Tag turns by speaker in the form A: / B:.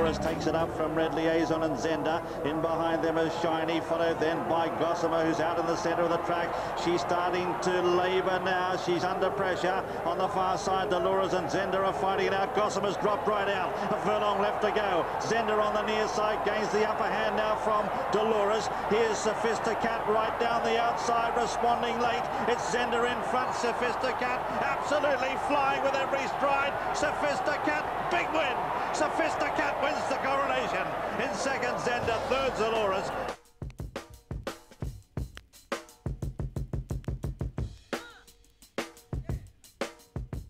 A: Dolores takes it up from Red Liaison and Zender. In behind them is Shiny, followed then by Gossamer, who's out in the centre of the track. She's starting to labour now. She's under pressure. On the far side, Dolores and Zender are fighting it out. Gossamer's dropped right out. A furlong left to go. Zender on the near side gains the upper hand now from Dolores. Here's Sophisticat right down the outside, responding late. It's Zender in front. Sophisticat absolutely flying with every stride. Sophisticat, big win. Sophisticat wins the coronation. In second, Zender, third, Dolores.